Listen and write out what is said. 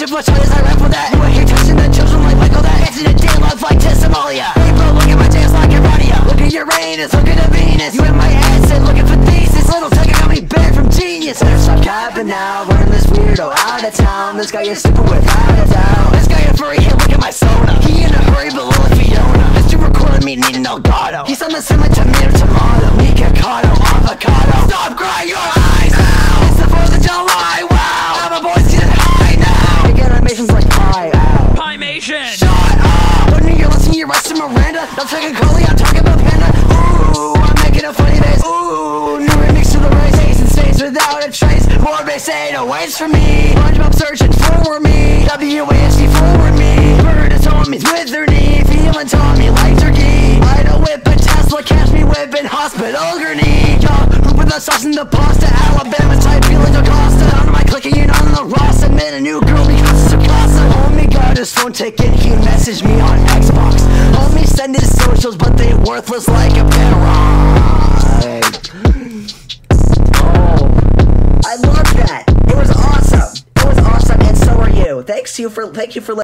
Give my toys, I rap with that. You ain't here touching the children like Michael that. It's in a day love like Somalia. Hey bro, look at my dance like a radio. Look at Uranus, look at the Venus. You in my acid, looking for thesis. Little Tiger got me back from genius. Better stop capping now, running this weirdo out of town. This guy is stupid without a doubt. This guy a furry, here, look at my soda. He in a hurry, but look like Fiona. Mr. Recording me needing Elgato. He's on the semi tomato. Mikado, avocado. Stop crying your eyes out. It's the 4th of July, wow. Now my boy's getting high now. Big animations like pie, ow. Pie-mation! Shut up! Putting in your lesson, you're Rustin Miranda. Not talking Coley, I'm talking about Panda. Ooh, I'm making a funny face. Ooh, new remix to the race. Ace and stays without a trace. More base ain't no waits for me. SpongeBob searching for me. WASD forward me. Bird is Tommy's with her knee. Feeling Tommy like turkey. I don't whip a Tesla, catch me whipping hospital gurney. Hooping the sauce in the pasta. Alabama type feeling Acosta. Down to my clicking in on the Ross. I met a new girl because it's a casa. Homie got his phone ticket, he messaged me on Xbox. Homie send his socials, but they worthless like a parrot. Oh, I love that. It was awesome. It was awesome, and so are you. Thank you for